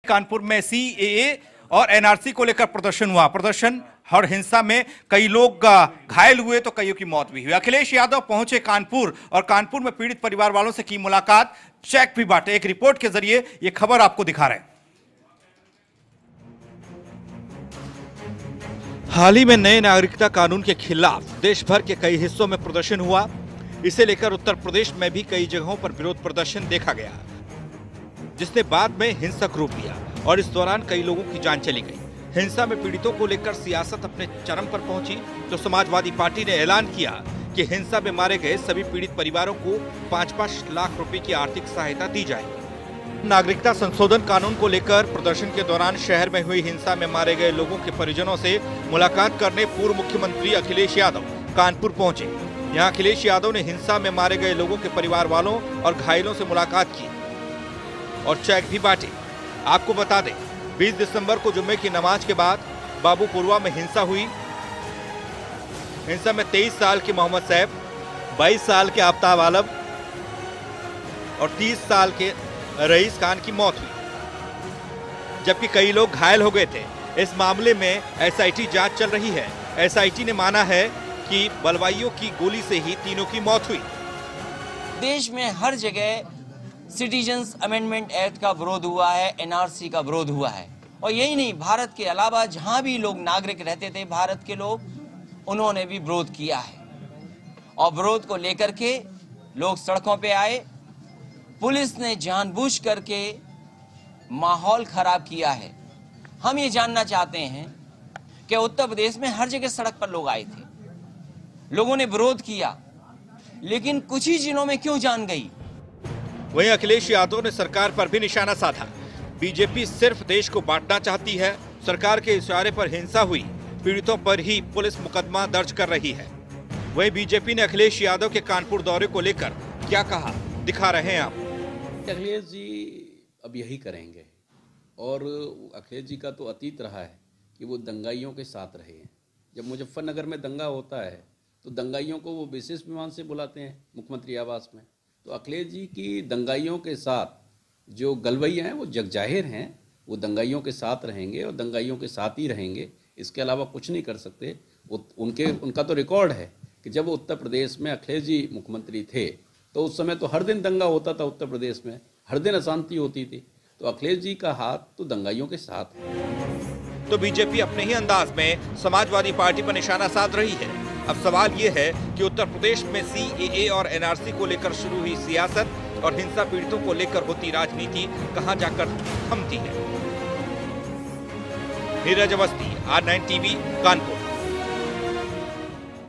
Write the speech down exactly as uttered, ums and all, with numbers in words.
कानपुर में सीएए और एनआरसी को लेकर प्रदर्शन हुआ। प्रदर्शन और हिंसा में कई लोग घायल हुए तो कईयों की मौत भी हुई। अखिलेश यादव पहुंचे कानपुर और कानपुर में पीड़ित परिवार वालों से की मुलाकात, चेक भी बांटे। एक रिपोर्ट के जरिए यह खबर आपको दिखा रहे हैं। हाल ही में नए नागरिकता कानून के खिलाफ देश भर के कई हिस्सों में प्रदर्शन हुआ। इसे लेकर उत्तर प्रदेश में भी कई जगहों पर विरोध प्रदर्शन देखा गया, जिसने बाद में हिंसक रूप लिया और इस दौरान कई लोगों की जान चली गई। हिंसा में पीड़ितों को लेकर सियासत अपने चरम पर पहुंची, तो समाजवादी पार्टी ने ऐलान किया कि हिंसा में मारे गए सभी पीड़ित परिवारों को पाँच पाँच लाख रुपए की आर्थिक सहायता दी जाएगी। नागरिकता संशोधन कानून को लेकर प्रदर्शन के दौरान शहर में हुई हिंसा में मारे गए लोगों के परिजनों से मुलाकात करने पूर्व मुख्यमंत्री अखिलेश यादव कानपुर पहुंचे। यहाँ अखिलेश यादव ने हिंसा में मारे गए लोगों के परिवार वालों और घायलों से मुलाकात की और चेक भी बांटे। आपको बता दें, बीस दिसंबर को जुम्मे की नमाज के बाद बाबूपुरवा में हिंसा हुई। हिंसा में तेईस साल के मोहम्मद सैफ, बाईस साल के आफ्ताब आलम और तीस साल के रईस खान की मौत हुई, जबकि कई लोग घायल हो गए थे। इस मामले में एसआईटी जांच चल रही है। एसआईटी ने माना है कि बलवाइयों की गोली से ही तीनों की मौत हुई। देश में हर जगह सिटीजन्स अमेंडमेंट एक्ट का विरोध हुआ है, एनआरसी का विरोध हुआ है। और यही नहीं, भारत के अलावा जहां भी लोग नागरिक रहते थे भारत के लोग, उन्होंने भी विरोध किया है। और विरोध को लेकर के लोग सड़कों पे आए। पुलिस ने जानबूझ करके माहौल खराब किया है। हम ये जानना चाहते हैं कि उत्तर प्रदेश में हर जगह सड़क पर लोग आए थे, लोगों ने विरोध किया, लेकिन कुछ ही जिलों में क्यों जान गई। वहीं अखिलेश यादव ने सरकार पर भी निशाना साधा। बीजेपी सिर्फ देश को बांटना चाहती है। सरकार के इशारे पर हिंसा हुई, पीड़ितों पर ही पुलिस मुकदमा दर्ज कर रही है। वहीं बीजेपी ने अखिलेश यादव के कानपुर दौरे को लेकर क्या कहा, दिखा रहे हैं आप। अखिलेश जी अब यही करेंगे और अखिलेश जी का तो अतीत रहा है कि वो दंगाइयों के साथ रहे हैं। जब मुजफ्फरनगर में दंगा होता है तो दंगाइयों को वो विशेष विमान से बुलाते हैं मुख्यमंत्री आवास में। तो अखिलेश जी की दंगाइयों के साथ जो गलवैया हैं वो जगजाहिर हैं। वो दंगाइयों के साथ रहेंगे और दंगाइयों के साथ ही रहेंगे, इसके अलावा कुछ नहीं कर सकते। वो उनके उनका तो रिकॉर्ड है कि जब उत्तर प्रदेश में अखिलेश जी मुख्यमंत्री थे तो उस समय तो हर दिन दंगा होता था उत्तर प्रदेश में, हर दिन अशांति होती थी। तो अखिलेश जी का हाथ तो दंगाइयों के साथ है। तो बीजेपी अपने ही अंदाज में समाजवादी पार्टी पर निशाना साध रही है। अब सवाल ये है कि उत्तर प्रदेश में सीएए और एनआरसी को लेकर शुरू हुई सियासत और हिंसा पीड़ितों को लेकर होती राजनीति कहां जाकर थमती है। Neeraj Awasthi, R nine TV, Kanpur.